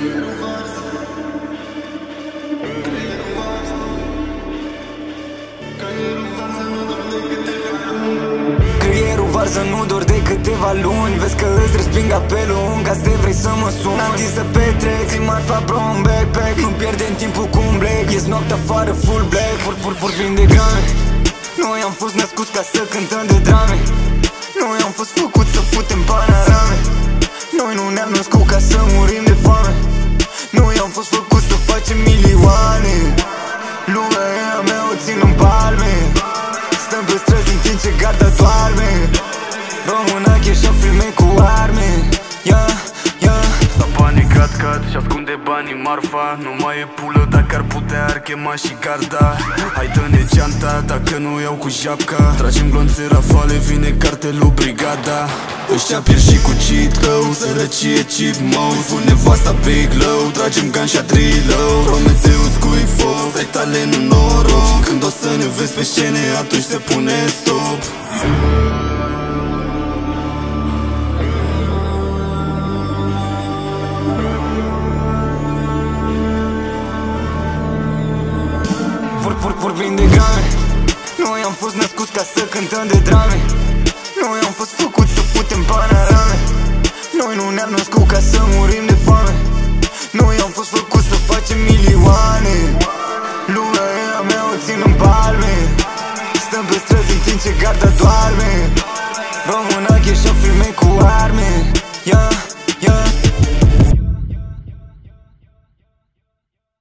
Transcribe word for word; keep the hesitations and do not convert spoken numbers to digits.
Creierul varză nu doar de câteva luni. Vezi că îți resping apelul în caz de vrei să mă suni. N-am timp să petrec, zi marfa bro în backpack. Nu pierdem timpul cu un black. Ies noaptea afară full black. Vor, vor, vorbim de grame. Noi am fost născuți ca să cântăm de drame. Noi am fost făcuți să futem panorame. Noi nu ne-am născut ca să murim de foame. Noi am fost făcuți să facem milioane. Lumea e a mea, o țin în palme. Stăm pe străzi în timp ce garda doarme. Românache și-o filme cu arme. Yeah, yeah. S-a panicat, cad și ascunde banii marfa. Nu mai e pulă, dacă ar putea ar chema și garda. Hai dă-ne geanta, dacă nu iau cu japca. Tragem glonțe rafale, vine cartelul brigada. Ăștia pierd și cu cheat code, sărăcie cheap mode. Fun nevasta big low, tragem gun și adrilo. Prometeus cui foc, ai talent în noroc. Când o să ne vezi pe scene, atunci se pune stop. Vor, vor, vorbim de grame. Noi am fost născuți ca să cântăm de drame. Noi am fost făcuți să futem panorame. Noi nu ne-am născut ca să murim de foame. Noi am fost făcuți să facem milioane. Lumea e a mea, o țin în palme. Stăm pe străzi în timp ce garda doarme. Românache și-o filme cu arme. Yeah, yeah.